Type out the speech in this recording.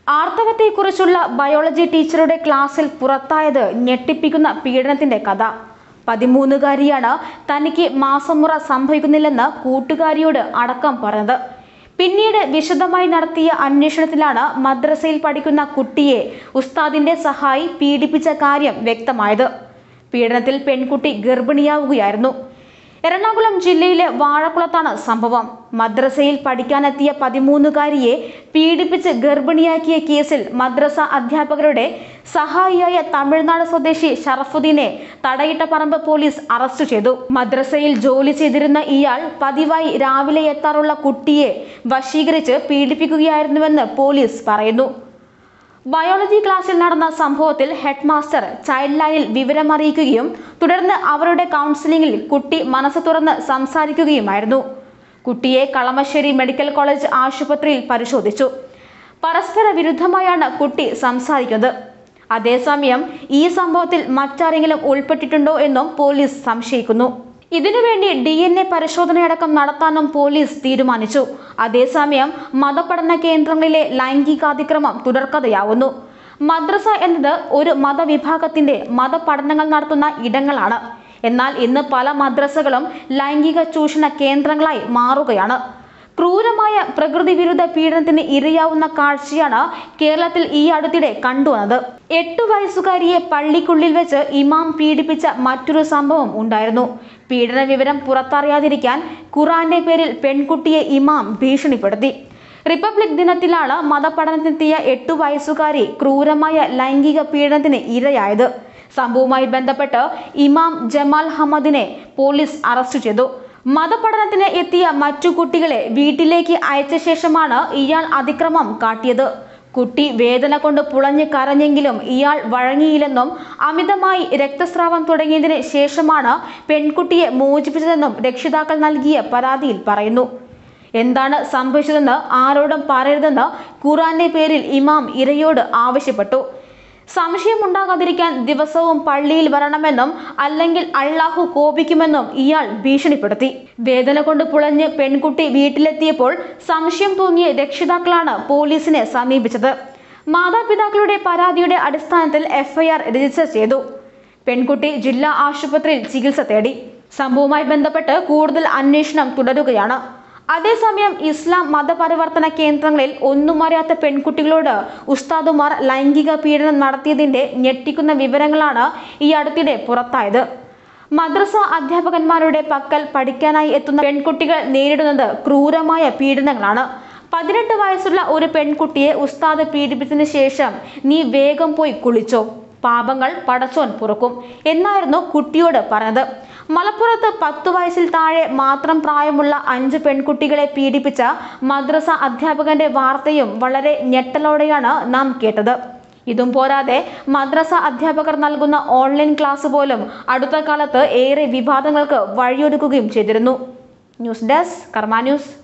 ആർത്തവത്തെക്കുറിച്ചുള്ള biology ടീച്ചറുടെ ക്ലാസ്സിൽ പുറത്തായത് ഞെട്ടിപ്പിക്കുന്ന പീഡനത്തിന്റെ കഥ. 13-കാരിയാണ് തനിക്ക് മാസമുറ സംഭവിക്കുന്നില്ലെന്ന് കൂട്ടുകാരിയോട് അടക്കം പറഞ്ഞത്. പിന്നീട് വിശദമായി നടത്തിയ അന്വേഷണത്തിലാണ് മദ്രസയിൽ പഠിക്കുന്ന കുട്ടിയെ ഉസ്താദിന്റെ സഹായി പീഡിപ്പിച്ച കാര്യം വ്യക്തമായത്. പീഡനത്തിൽ പെൺകുട്ടി ഗർഭിണിയാവുകയായിരുന്നു. എറണാകുളം ജില്ലയിലെ വാഴക്കുളത്താണ് സംഭവം. മദ്രസയിൽ പഠിക്കാനെത്തിയ 13-കാരിയെ പീഡിപ്പിച്ച് ഗർഭിണിയാക്കിയ കേസിൽ മദ്രസ അധ്യാപകരുടെ സഹായിയായ തമിഴ്നാട് സ്വദേശി ഷറഫുദ്ദീനെ തടയിട്ടപ്പറമ്പ് പോലീസ് അറസ്റ്റ് ചെയ്തു. മദ്രസയിൽ ജോലി ചെയ്തിരുന്ന ഇയാൾ പതിവായി രാവിലെ എത്താറുള്ള കുട്ടിയെ വശീകരിച്ച് പീഡിപ്പിക്കുകയായിരുന്നുവെന്ന് പോലീസ് പറയുന്നു. ബയോളജി ക്ലാസ്സിൽ നടന്ന സംഭവത്തിൽ ഹെഡ് മാസ്റ്റർ ചൈൽഡ് ലൈനിൽ വിവരമറിയിക്കുകയും തുടർന്ന് അവരുടെ കൗൺസിലിംഗിൽ കുട്ടി മനസ്സ് തുറന്ന് സംസാരിക്കുകയുമായിരുന്നു. കുട്ടിയെ കളമശ്ശേരി മെഡിക്കൽ കോളേജ് ആശുപത്രിയിൽ പരിശോധിച്ചു. പരസ്പര വിരുദ്ധമായാണ് കുട്ടി സംസാരിക്കുന്നത്. അതേസമയം ഈ സംഭവത്തിൽ മറ്റാരെങ്കിലും ഉൾപ്പെട്ടിട്ടുണ്ടോ എന്നും പോലീസ് സംശയിക്കുന്നു. ഇതിനുവേണ്ടി DNA പരിശോധനയടക്കം നടത്താനും പോലീസ് തീരുമാനിച്ചു. അതേസമയം മതപഠന കേന്ദ്രങ്ങളിലെ ലൈംഗികാതിക്രമം തുടർക്കഥയാവുന്നു. മദ്രസ എന്നത് ഒരു മതവിഭാഗത്തിന്റെ മതപഠനങ്ങൾ നടത്തുന്ന ഇടങ്ങളാണ്. എന്നാൽ ഇന്ന് പല മദ്രസകളും ലൈംഗിക ചൂഷണ കേന്ദ്രങ്ങളായി മാറുകയാണ്. ക്രൂരമായ പ്രകൃതി വിരുദ്ധ പീഡനത്തിന് ഇരയാവുന്ന കാഴ്ചയാണ് കേരളത്തിൽ ഈ അടുത്തിടെ കണ്ടുവന്നത്. 8 വയസ്സുകാരിയെ പള്ളിക്കുള്ളിൽ വെച്ച് ഇമാം പീഡിപ്പിച്ച മറ്റൊരു സംഭവം ഉണ്ടായിരുന്നു. പീഡന വിവരം പുറത്തറിയാതിരിക്കാൻ ഖുർആന്റെ പേരിൽ പെൺകുട്ടിയെ ഇമാം ഭീഷണിപ്പെടുത്തി. റിപ്പബ്ലിക് ദിനത്തിലാണ് മതപഠനത്തിനെത്തിയ 8 വയസ്സുകാരി ക്രൂരമായ ലൈംഗിക പീഡനത്തിന് ഇരയായത്. സംഭവവുമായി ബന്ധപ്പെട്ട് ഇമാം ജമാൽ ഹമ്മദിനെ പോലീസ് അറസ്റ്റ് ചെയ്തു. മതപഠനത്തിന് എത്തിയ മറ്റു കുട്ടികളെ വീട്ടിലേക്ക് അയച്ച ശേഷമാണ് ഇയാൾ അതിക്രമം കാട്ടിയത്. കുട്ടി വേദന കൊണ്ട് പുളഞ്ഞ് കരഞ്ഞെങ്കിലും ഇയാൾ വഴങ്ങിയില്ലെന്നും അമിതമായി രക്തസ്രാവം തുടങ്ങിയതിന് ശേഷമാണ് പെൺകുട്ടിയെ മോചിപ്പിച്ചതെന്നും രക്ഷിതാക്കൾ നൽകിയ പരാതിയിൽ പറയുന്നു. എന്താണ് സംഭവിച്ചതെന്ന് ആരോടും പറയരുതെന്ന് ഖുർആന്റെ പേരിൽ ഇമാം ഇരയോട് ആവശ്യപ്പെട്ടു. സംശയമുണ്ടാകാതിരിക്കാൻ ദിവസവും പള്ളിയിൽ വരണമെന്നും അല്ലെങ്കിൽ അള്ളാഹു കോപിക്കുമെന്നും ഇയാൾ ഭീഷണിപ്പെടുത്തി. വേദന കൊണ്ട് പുളഞ്ഞ് പെൺകുട്ടി വീട്ടിലെത്തിയപ്പോൾ സംശയം തോന്നിയ രക്ഷിതാക്കളാണ് പോലീസിനെ സമീപിച്ചത്. മാതാപിതാക്കളുടെ പരാതിയുടെ അടിസ്ഥാനത്തിൽ FIR രജിസ്റ്റർ ചെയ്തു. പെൺകുട്ടി ജില്ലാ ആശുപത്രിയിൽ ചികിത്സ തേടി. സംഭവവുമായി ബന്ധപ്പെട്ട് കൂടുതൽ അന്വേഷണം തുടരുകയാണ്. അതേസമയം ഇസ്ലാം മതപരിവർത്തന കേന്ദ്രങ്ങളിൽ ഒന്നും അറിയാത്ത പെൺകുട്ടികളോട് ഉസ്താദുമാർ ലൈംഗിക പീഡനം നടത്തിയതിന്റെ ഞെട്ടിക്കുന്ന വിവരങ്ങളാണ് ഈ അടുത്തിടെ പുറത്തായത്. മദ്രസ അധ്യാപകന്മാരുടെ പക്കൽ പഠിക്കാനായി എത്തുന്ന പെൺകുട്ടികൾ നേരിടുന്നത് ക്രൂരമായ പീഡനങ്ങളാണ്. 18 വയസ്സുള്ള ഒരു പെൺകുട്ടിയെ ഉസ്താദ് പീഡിപ്പിച്ചതിന് ശേഷം നീ വേഗം പോയി കുളിച്ചോ, പാപങ്ങൾ പടച്ചോൻ പൊറുക്കും എന്നായിരുന്നു കുട്ടിയോട് പറഞ്ഞത്. മലപ്പുറത്ത് 10 വയസ്സിൽ താഴെ മാത്രം പ്രായമുള്ള 5 പെൺകുട്ടികളെ പീഡിപ്പിച്ച മദ്രസ അധ്യാപകന്റെ വാർത്തയും വളരെ ഞെട്ടലോടെയാണ് നാം കേട്ടത്. ഇതും പോരാതെ മദ്രസ അധ്യാപകർ നൽകുന്ന ഓൺലൈൻ ക്ലാസ് പോലും അടുത്ത കാലത്ത് ഏറെ വിവാദങ്ങൾക്ക് വഴിയൊരുക്കുകയും ചെയ്തിരുന്നു. News desk Karma news.